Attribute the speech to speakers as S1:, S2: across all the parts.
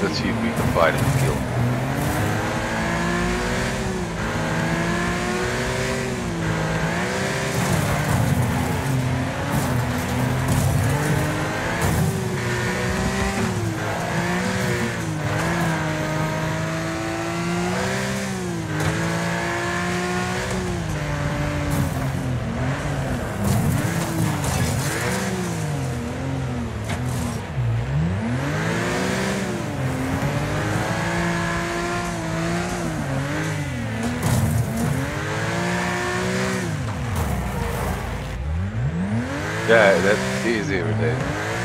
S1: Let's see if we can fight him and kill him. Yeah, that's easy every day.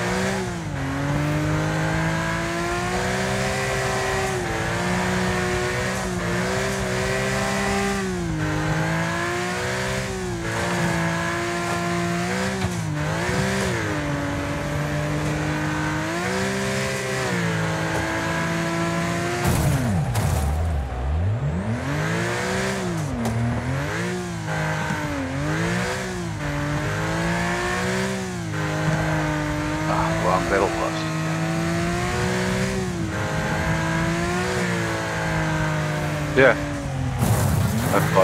S1: Wrong battle bus. Yeah. I thought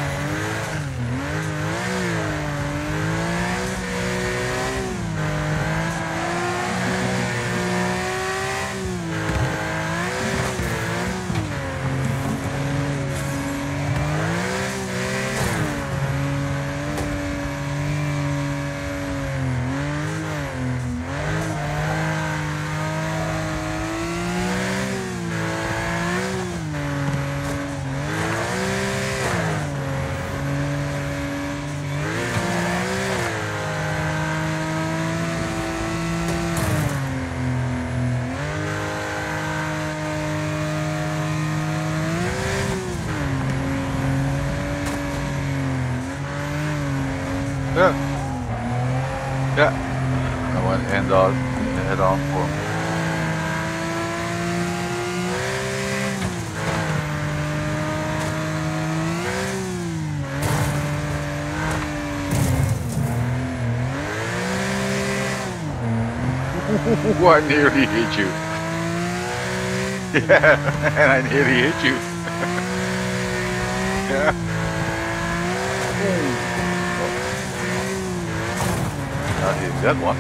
S1: Yeah. Yeah. I went head on for him. I nearly hit you. Yeah, and I nearly hit you. Yeah. Not hitting that one.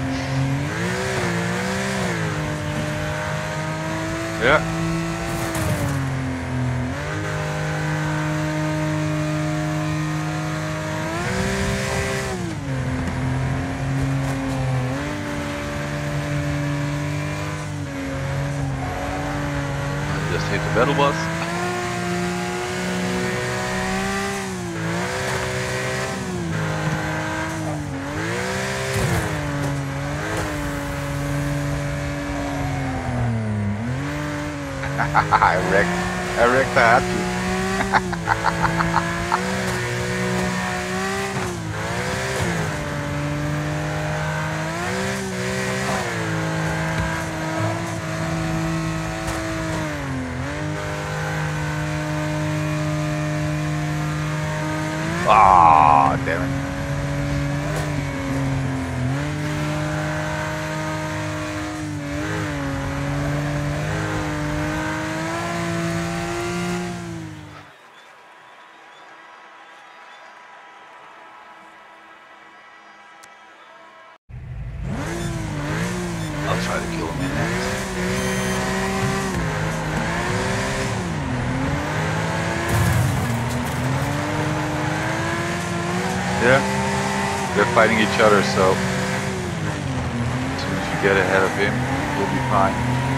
S1: Yeah. Just hit the battle bus. I wrecked that. Ah, damn it. I'll try to kill him in that. Yeah, they're fighting each other, so as soon as you get ahead of him, you'll be fine.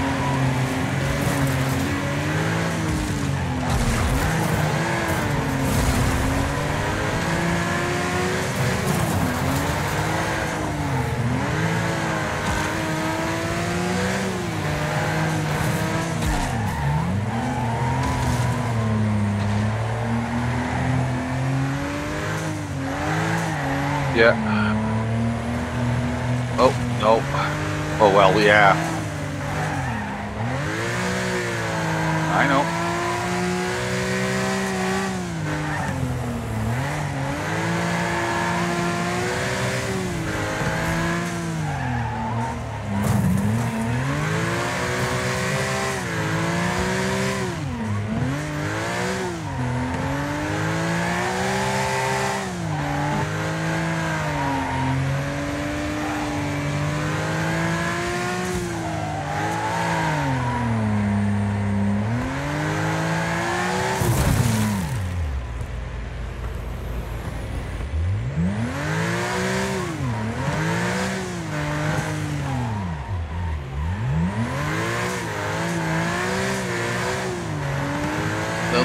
S1: Yeah. Oh, no. Oh, well, yeah. I know.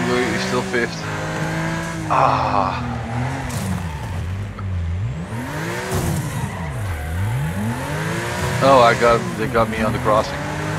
S1: You're still fifth. Ah. Oh, they got me on the crossing.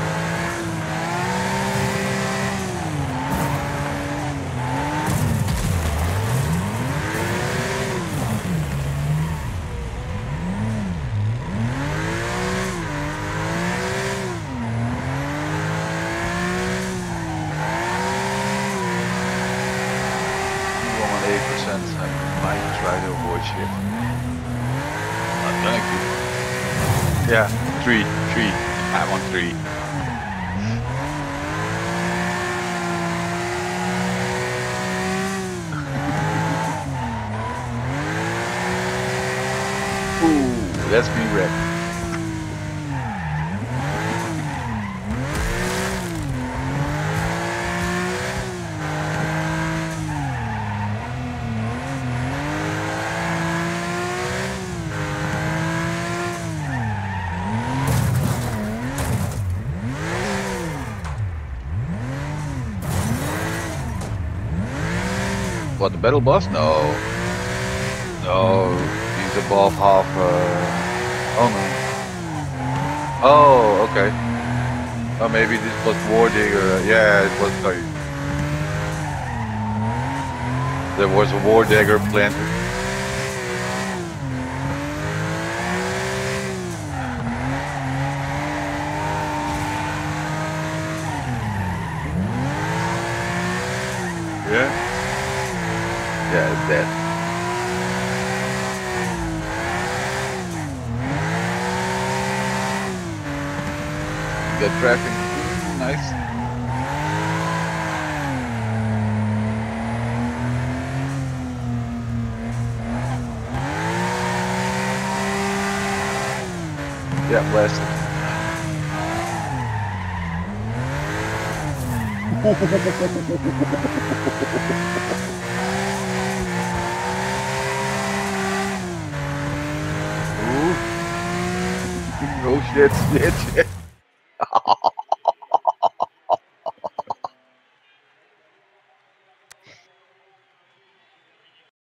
S1: I'm on 8%. I might try to avoid shit. Thank you. Yeah, 3. I'm on 3. Ooh, that's me wrecked. What, the battle boss? No. No, he's above half. Oh no. Oh, okay. Oh, maybe this was War Digger. Yeah, it was. Sorry. There was a War Digger planted. Yeah. Yeah, it's dead. Good traffic. Nice. Yeah, blasted. Ooh. Oh shit.